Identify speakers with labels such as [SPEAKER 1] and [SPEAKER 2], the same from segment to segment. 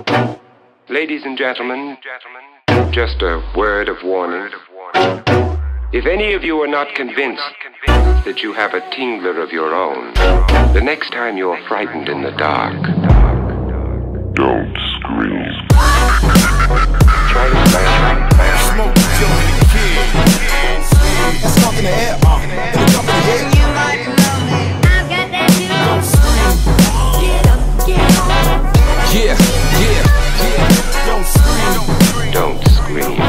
[SPEAKER 1] Ladies and gentlemen, just a word of warning. If any of you are not convinced that you have a tingler of your own, the next time you're frightened in the dark, don't scream. Try to fast.
[SPEAKER 2] Smoke the joint in the kid. That's talking the air, in the cup of the air.
[SPEAKER 3] You might love me. I've got that too.
[SPEAKER 2] Don't scream.
[SPEAKER 3] Get up, get on.
[SPEAKER 2] Yeah, yeah, yeah. Don't scream.
[SPEAKER 1] Don't scream.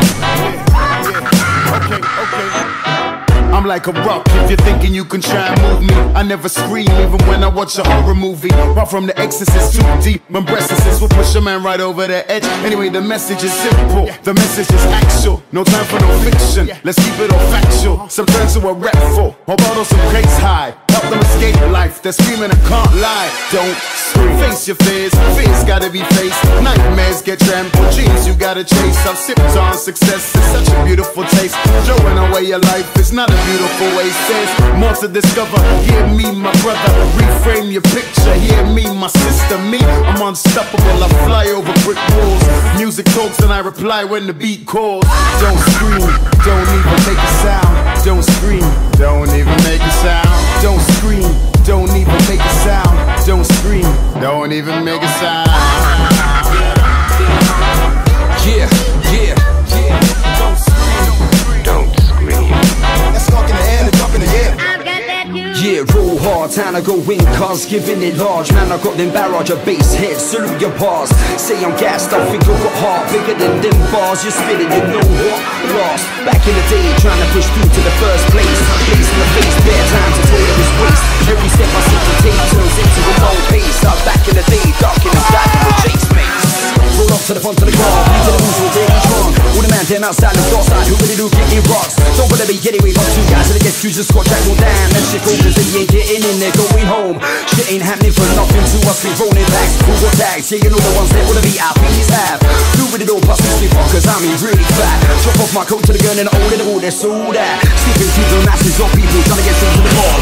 [SPEAKER 2] Okay. I'm like a rock. If you're thinking you can try and move me, I never scream even when I watch a horror movie. Apart from The Exorcist, too deep, my breasts will push a man right over the edge. Anyway, the message is simple, the message is actual. No time for no fiction, let's keep it all factual. Some turn to a rap full, or bottle some crates high. Help them escape life, they're screaming and can't lie. Don't scream. Face your fears, fears gotta be faced. Nightmares get trampled, dreams you gotta chase. I've sipped on success, it's such a beautiful taste. Throwing away your life is not a beautiful waste. There's more to discover, hear me my brother. Reframe your picture, hear me my sister. Me, I'm unstoppable, I fly over brick walls. Music talks and I reply when the beat calls. Don't scream, don't even make a sound. Don't scream, don't even make a sound. Don't scream, don't even make a sound. Don't scream, don't even make a sound. Yeah, yeah, yeah. Don't scream,
[SPEAKER 1] Don't scream.
[SPEAKER 2] that's talking the air, it's up in the air.
[SPEAKER 3] I've got that too.
[SPEAKER 4] Yeah, roll hard, time to go in, cars giving it large. Man, I got them barrage of bass heads, salute your bars. Say I'm gassed, I think I got heart bigger than them bars. You're spitting, you know what? Lost. Back in the day, trying to push through to the first place. Blaze in the face, bare time to toil his waist. Every step I seem to take turns into a long pace. I was back in the day, dark in the sky, people chase mates. Roll up to the front of the car, lead to the moves, we're really strong. All the man them outside the door side, who really do get me rocks. Don't wanna be anyway, but two guys that get fused and squat track all down. That shit goes, they ain't getting in, they're going home. Shit ain't happening for nothing to us, we rolling back. Who got tags? Yeah, you know the ones that wanna be VIPs have. Do with it all, plus me fuckers, I mean really fat. Drop off my coat to the gun and all in the wall, that's all that. Sleeping through the masses of people trying to get through to the bar.